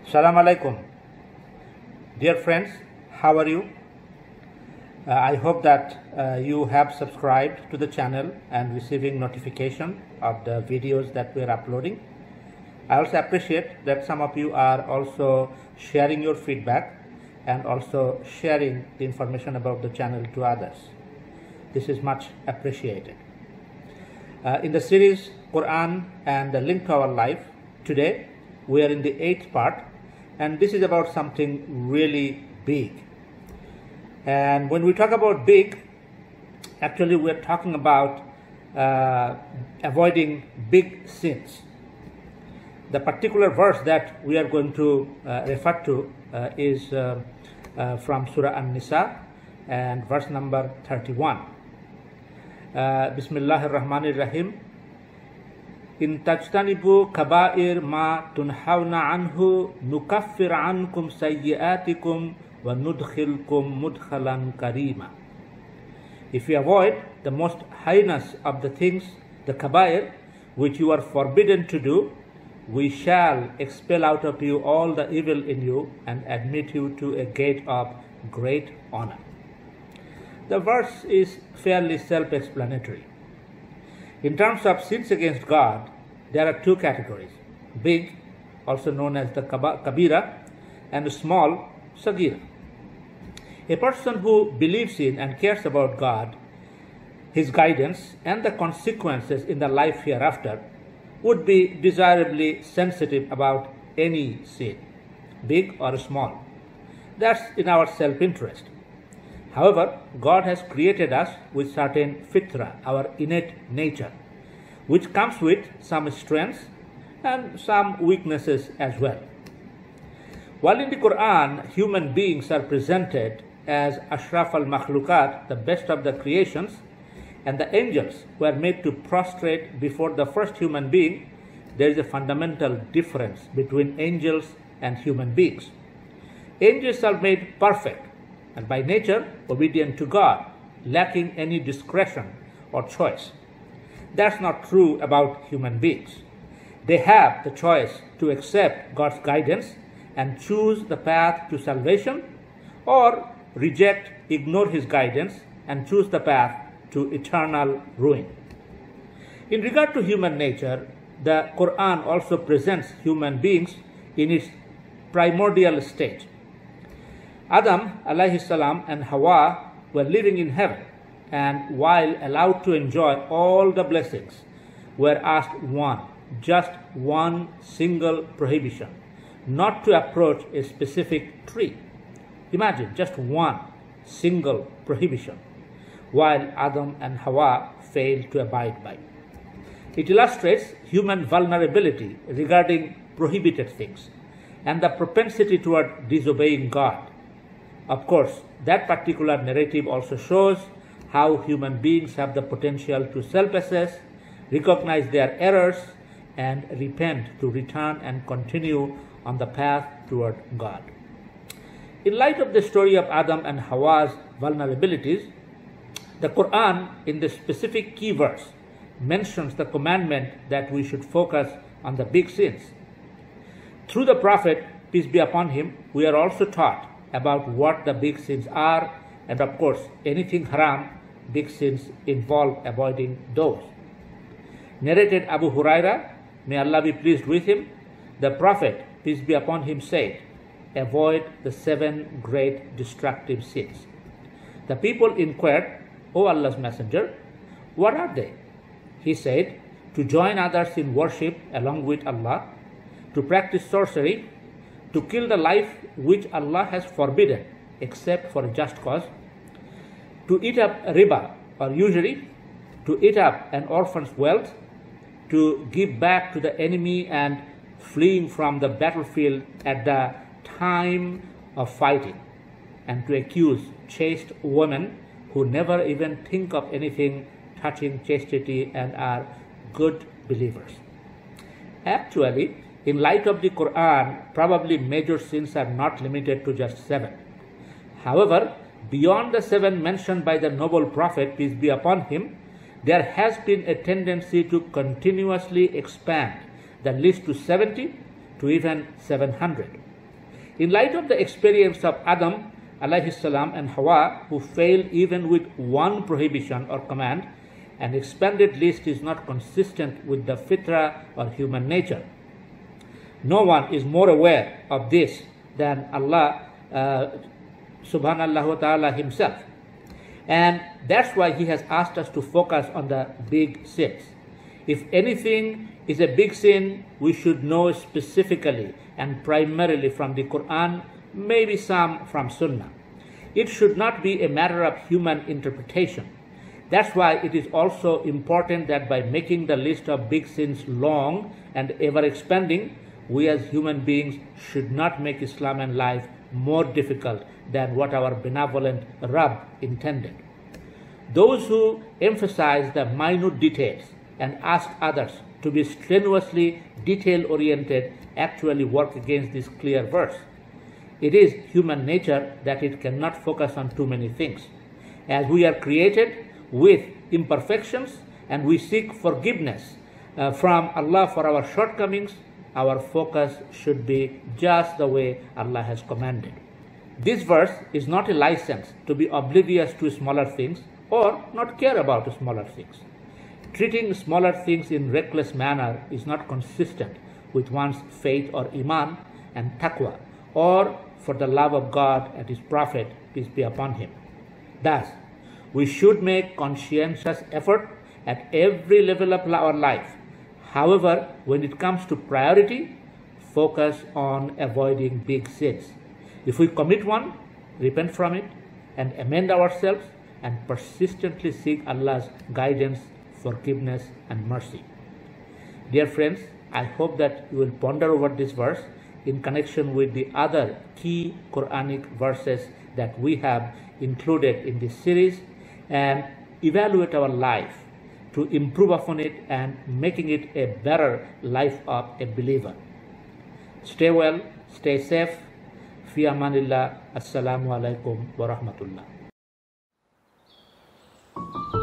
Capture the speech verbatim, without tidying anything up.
Salam alaikum. Dear friends, how are you? Uh, I hope that uh, you have subscribed to the channel and receiving notification of the videos that we are uploading. I also appreciate that some of you are also sharing your feedback and also sharing the information about the channel to others. This is much appreciated. Uh, in the series Quran and the Link to Our Life, today we are in the eighth part, and this is about something really big. And when we talk about big, actually we're talking about uh, avoiding big sins. The particular verse that we are going to uh, refer to uh, is uh, uh, from Surah An-Nisa and verse number thirty-one. Uh, Bismillahir Rahmanir Rahim. In tajtanibu kaba'ir ma tunhawna anhu nukaffir ankum sayyiatikum wa nudkhilkum mudkhalan karima. If you avoid the most heinous of the things, the kaba'ir, which you are forbidden to do, we shall expel out of you all the evil in you and admit you to a gate of great honor. The verse is fairly self-explanatory. In terms of sins against God, there are two categories: big, also known as the kabira, and small, sagira. A person who believes in and cares about God, His guidance, and the consequences in the life hereafter would be desirably sensitive about any sin, big or small. That's in our self-interest. However, God has created us with certain fitra, our innate nature, which comes with some strengths and some weaknesses as well. While in the Quran, human beings are presented as Ashraf al-Makhlukat, the best of the creations, and the angels were made to prostrate before the first human being, there is a fundamental difference between angels and human beings. Angels are made perfect and by nature obedient to God, lacking any discretion or choice. That's not true about human beings. They have the choice to accept God's guidance and choose the path to salvation, or reject, ignore His guidance and choose the path to eternal ruin. In regard to human nature, the Quran also presents human beings in its primordial state. Adam alayhi salam and Hawa were living in heaven, and while allowed to enjoy all the blessings, were asked one, just one single prohibition: not to approach a specific tree. Imagine, just one single prohibition, while Adam and Hawa failed to abide by. It illustrates human vulnerability regarding prohibited things and the propensity toward disobeying God. Of course, that particular narrative also shows how human beings have the potential to self-assess, recognize their errors, and repent to return and continue on the path toward God. In light of the story of Adam and Hawa's vulnerabilities, the Quran, in the specific key verse, mentions the commandment that we should focus on the big sins. Through the Prophet, peace be upon him, we are also taught about what the big sins are, and of course, anything haram, big sins involve avoiding those. Narrated Abu Huraira, may Allah be pleased with him, the Prophet, peace be upon him, said, "Avoid the seven great destructive sins." The people inquired, "O Allah's Messenger, what are they?" He said, "To join others in worship along with Allah, to practice sorcery, to kill the life which Allah has forbidden except for a just cause, to eat up riba or usury, to eat up an orphan's wealth, to give back to the enemy and fleeing from the battlefield at the time of fighting, and to accuse chaste women who never even think of anything touching chastity and are good believers." Actually, in light of the Quran, probably major sins are not limited to just seven. However, beyond the seven mentioned by the noble Prophet, peace be upon him, there has been a tendency to continuously expand the list to seventy to even seven hundred. In light of the experience of Adam alayhi salam and Hawa, who failed even with one prohibition or command, an expanded list is not consistent with the fitra or human nature. No one is more aware of this than Allah uh, subhanallah wa ta'ala himself. And that's why he has asked us to focus on the big sins. If anything is a big sin, we should know specifically and primarily from the Quran, maybe some from Sunnah. It should not be a matter of human interpretation. That's why it is also important that by making the list of big sins long and ever expanding, we as human beings should not make Islam and life more difficult than what our benevolent Rabb intended. Those who emphasize the minute details and ask others to be strenuously detail-oriented actually work against this clear verse. It is human nature that it cannot focus on too many things. As we are created with imperfections and we seek forgiveness uh, from Allah for our shortcomings, our focus should be just the way Allah has commanded. This verse is not a license to be oblivious to smaller things or not care about smaller things. Treating smaller things in reckless manner is not consistent with one's faith or iman and taqwa, or for the love of God and His Prophet, peace be upon him. Thus, we should make conscientious effort at every level of our life. However, when it comes to priority, focus on avoiding big sins. If we commit one, repent from it and amend ourselves and persistently seek Allah's guidance, forgiveness and mercy. Dear friends, I hope that you will ponder over this verse in connection with the other key Quranic verses that we have included in this series and evaluate our life to improve upon it and making it a better life of a believer. Stay well, stay safe. Fi amanillah. Assalamu alaikum wa rahmatullah.